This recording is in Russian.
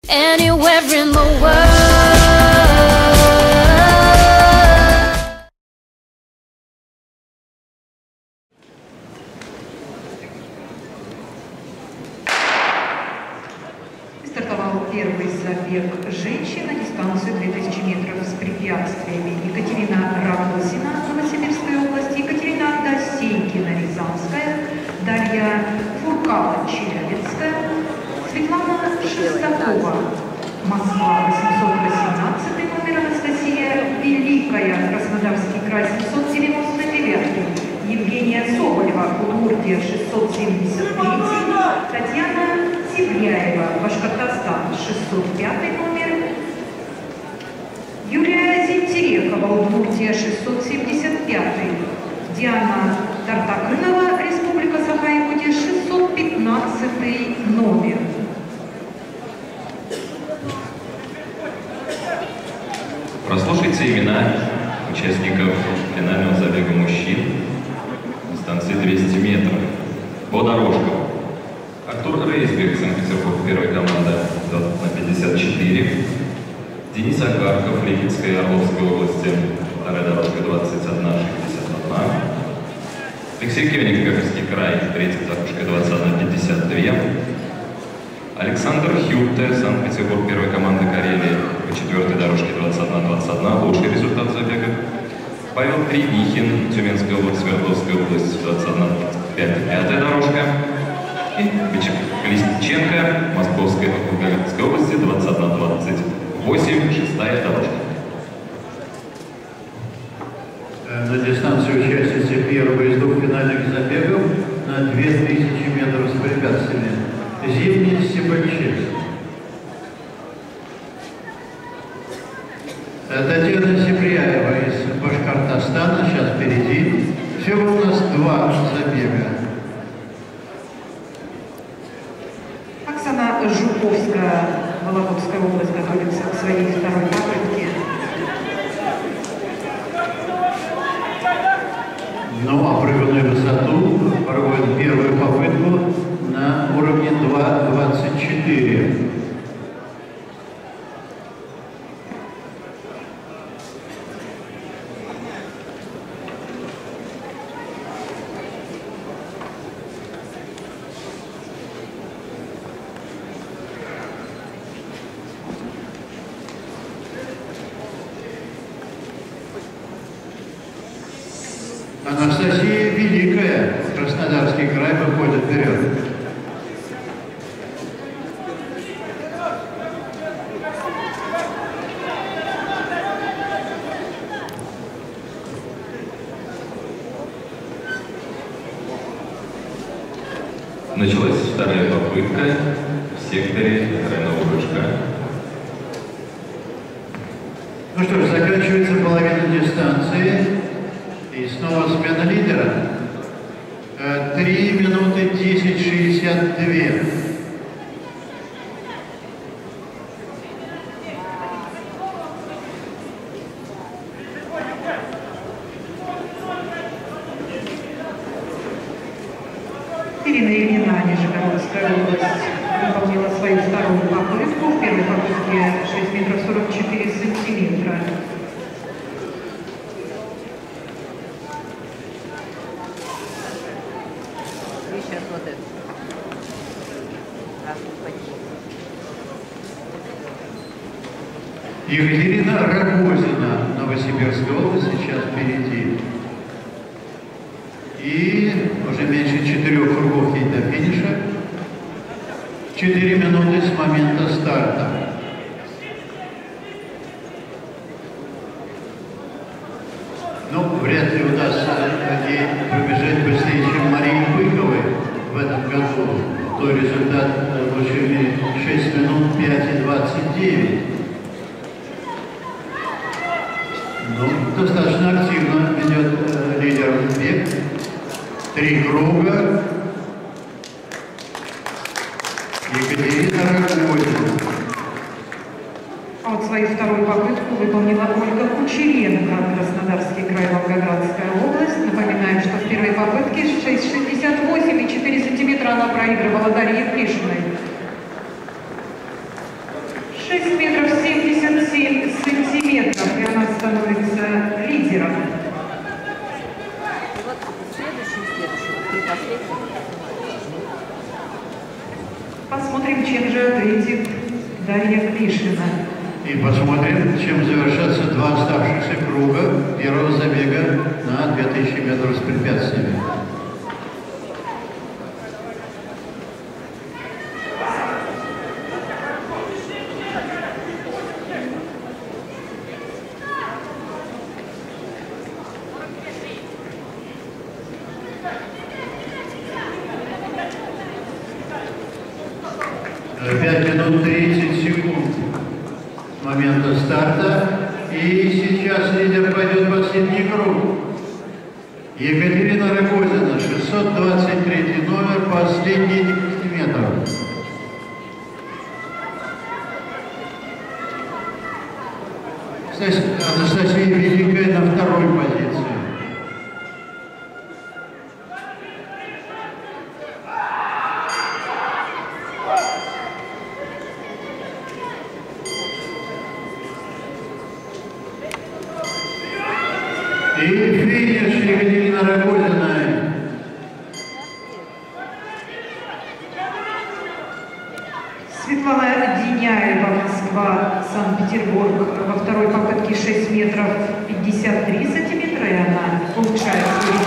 Anywhere in the world. Стартовал первый забег женщин на дистанцию 2000 метров с препятствиями. Екатерина Рагозина, Новосибирская область, Екатерина Досейкина, Рязанская, Дарья Фуркала, Челябинская, Светлана Шестакова, Москва, 818 номер, Анастасия Великая, Краснодарский край, 799, Евгения Соболева, Удмуртия, 673, Татьяна Сибляева, Башкортостан, 605 номер, Юлия Зинтерекова, Удмуртия, 675, Диана Тартакынова, Республика Саха-Якутия, 615 номер. Прослушайте имена участников финального забега мужчин на дистанции 200 метров по дорожкам. Артур Рейсберг, Санкт-Петербург, первая команда, 20 на 54. Денис Агарков, Липецкая и Орловская области, вторая дорожка, 21 61. Алексей Кевник, Гагарский край, третья дорожка, 21 52. Александр Хютте, Санкт-Петербург, первая команда Карелии, по четвертой дорожке, 21-21, лучший результат забега. Павел Кринихин, Тюменская область, Свердловская область, 21-25, пятая дорожка. И Колесниченко, Московская и Волгоградской области, 21-28, шестая дорожка. На дистанции участницы первого из двух финальных забегов на 2000 метров с препятствиями. Зимний Степанчев. Татьяна Сибляева из Башкортостана, сейчас впереди. Всего у нас два забега. Оксана Жуковская, Вологодская область, готовится к своей второй попытке. Ну, а прыгунную высоту проводит первую попытку на уровне 2.24. Анастасия Великая, Краснодарский край, выходит вперед. Началась вторая попытка в секторе тройного прыжка. Ну что ж, заканчивается половина дистанции. И снова смена лидера. 3 минуты 10:62. Ирина Ильина, Нижегородская область, выполнила свою вторую попытку. В первой попытке 6 метров 44 сантиметра. Сейчас вот это. Екатерина Рагозина, Новосибирская область, сейчас впереди. И уже меньше 4 кругов ей до финиша. 4 минуты с момента старта. Ну, вряд ли удастся ей пробежать быстрее, чем Марии Быковой в этом году. То результат получили 6 минут 5:29. Ну, достаточно активно ведет лидер бег. 3 круга. Екатерина Рагозина. А вот свою вторую попытку выполнила Ольга Кучеренко, Краснодарский край, Волгоградская область. Напоминаем, что в первой попытке 6,68 и 4 сантиметра она проигрывала Дарье Евгешиной. 6 метров 77 сантиметров, и она становится лидером. И вот следующий, три последних. Посмотрим, чем же ответит Дарья Клишина. И посмотрим, чем завершатся два оставшихся круга первого забега на 2000 метров с препятствиями. Пять минут 30 секунд с момента старта. И сейчас лидер пойдет в последний круг. Екатерина Рогозина, 623 номер, последний 10 метров. Анастасия Великая на второй позиции. И финиш Екатерина Рогозина. Светлана Диняева, Москва, Санкт-Петербург. Во второй попытке 6 метров 53 сантиметра, и она улучшает свой